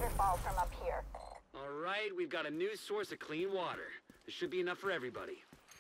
waterfall from up here. All right, we've got a new source of clean water. There should be enough for everybody.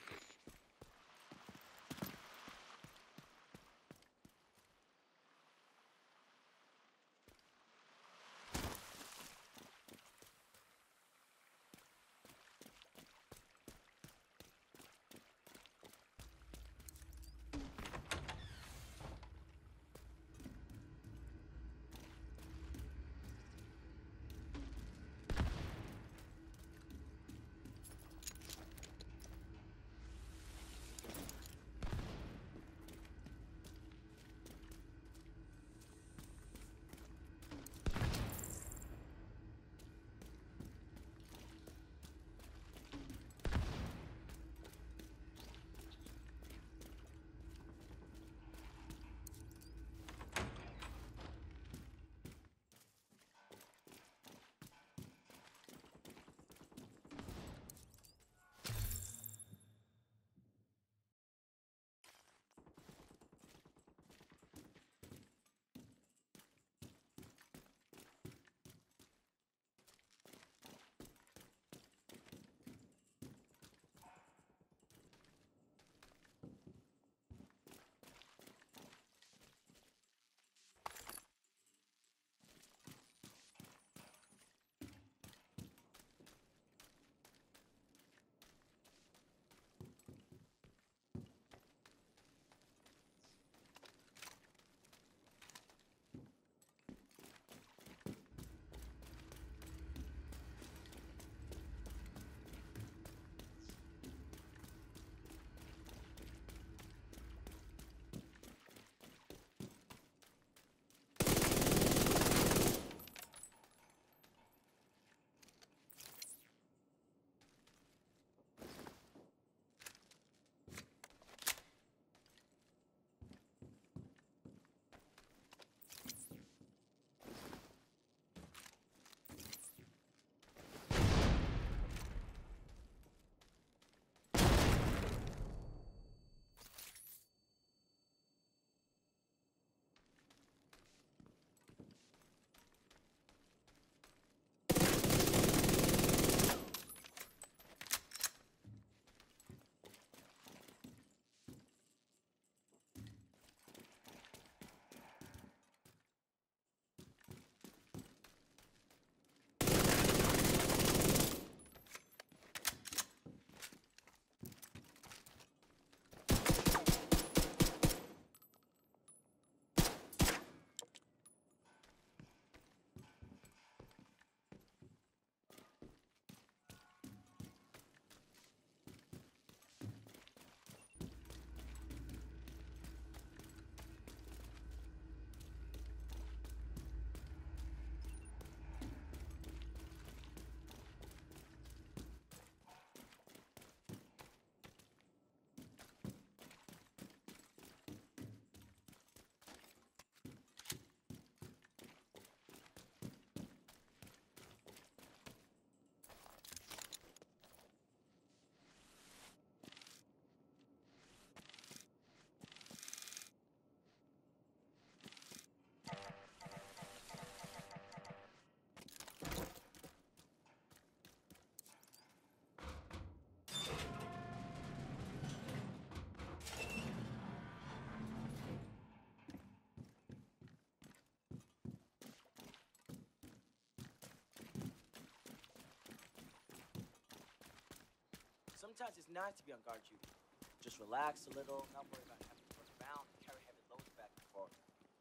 Sometimes it's nice to be on guard duty. Just relax a little, not worry about having to run around and carry heavy loads back and forth.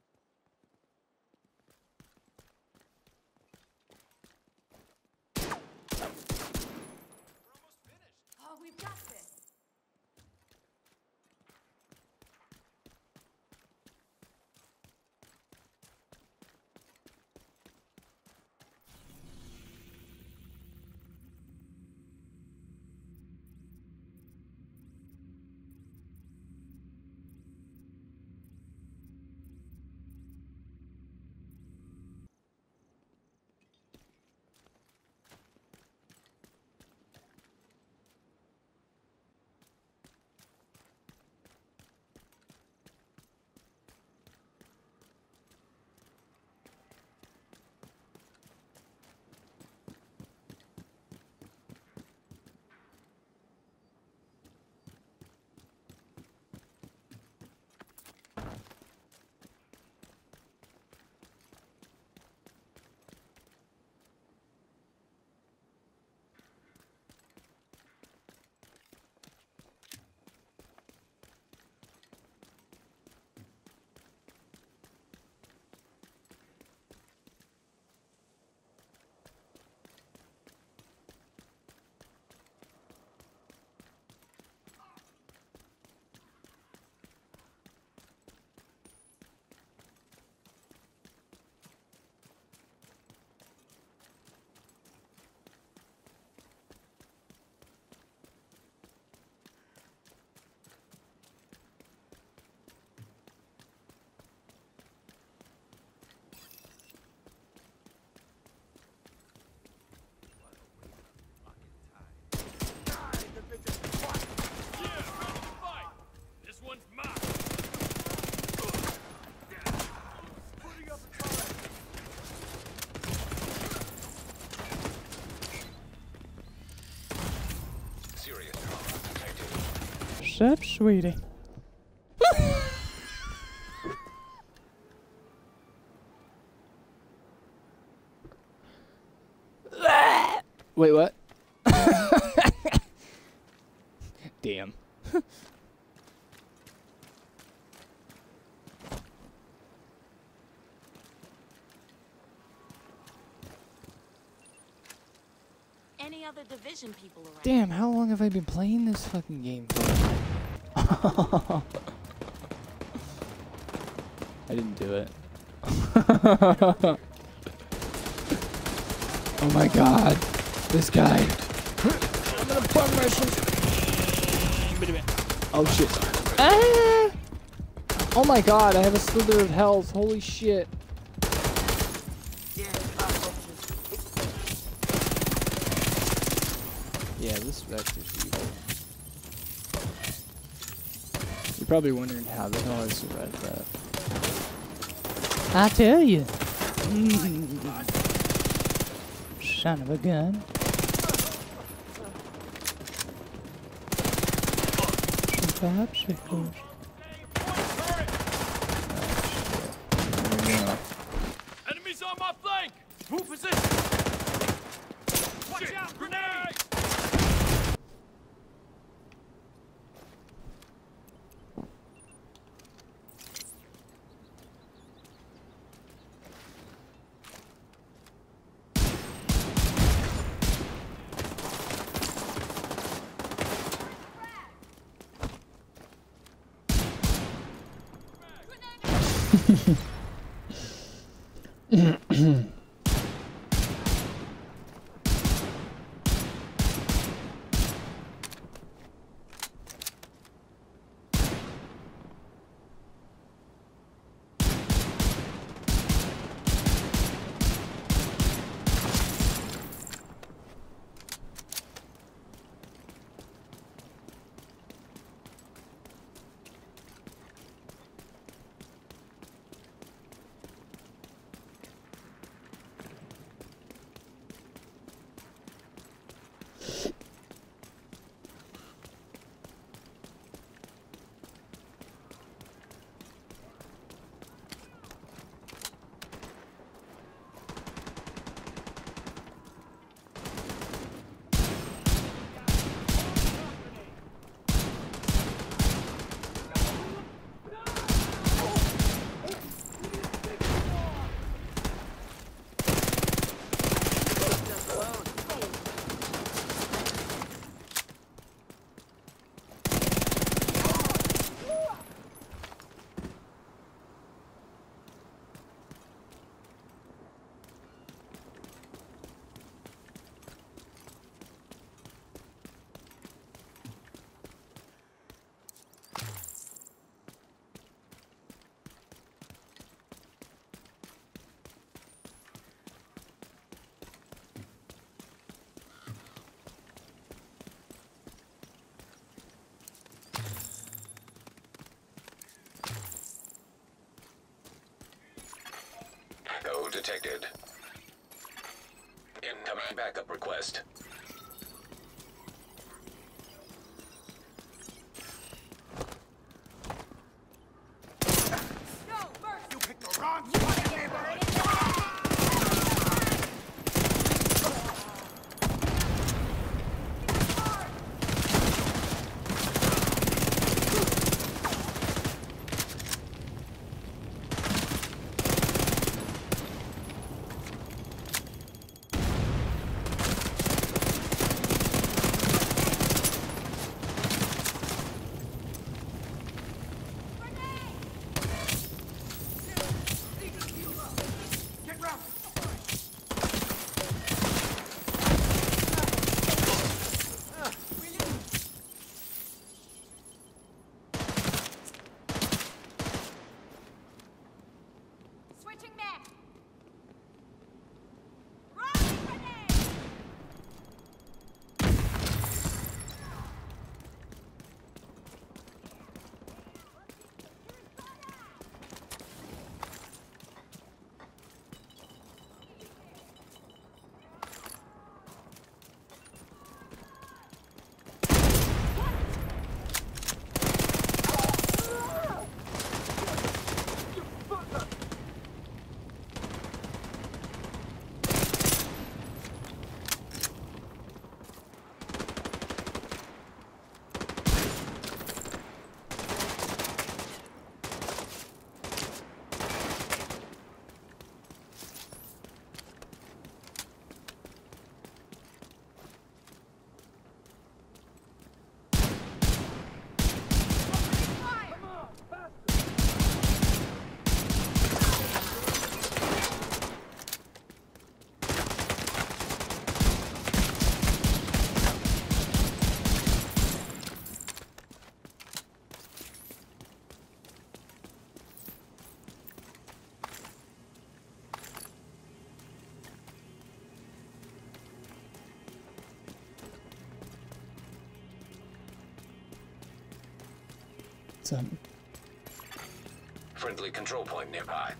We're almost finished. Oh, we've got this. What's up, sweetie? Wait, what? Damn. Any other division people around? Damn, how long have I been playing this fucking game for? I didn't do it. Oh my god. This guy. I'm gonna bug myself. Oh shit. Ah! Oh my god, I have a slither of health. Holy shit. Yeah, this vector's evil. You're probably wondering how the hell I survived that. I tell you. Son of a gun. Some popsicles. Enemies on my flank! Move position! Watch out, grenade! No detected. Incoming backup request. You picked the wrong fucking neighborhood! What's up? Friendly control point nearby.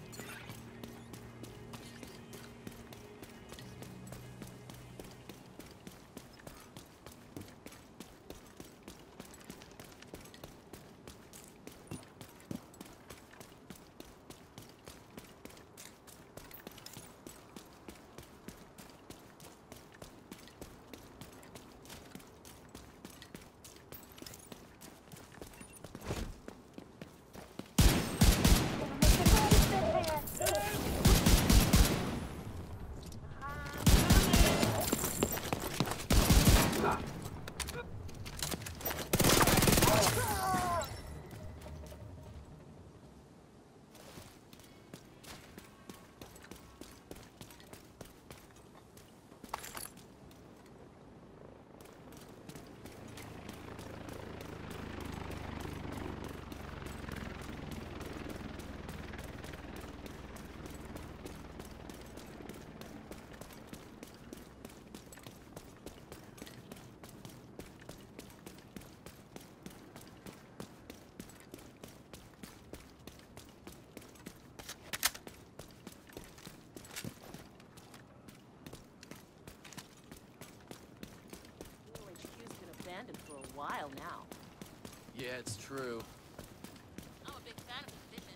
HQ's been abandoned for a while now. Yeah, it's true. I'm a big fan of the division.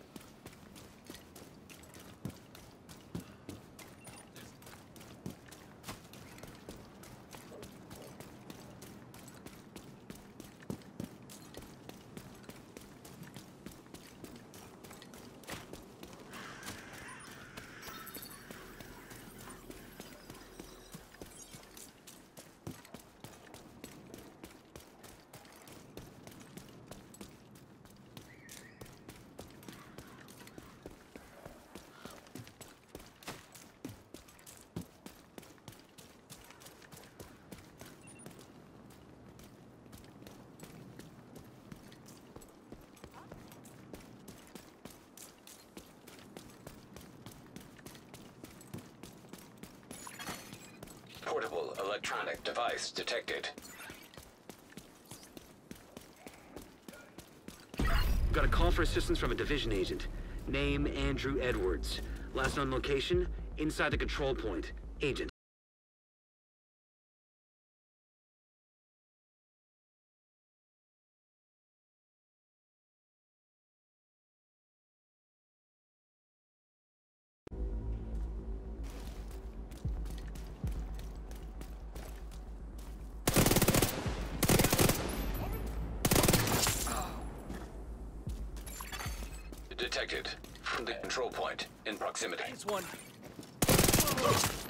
Portable electronic device detected. Got a call for assistance from a division agent. Name Andrew Edwards. Last known location, inside the control point. Agent. Detected. From the control point in proximity. There's one.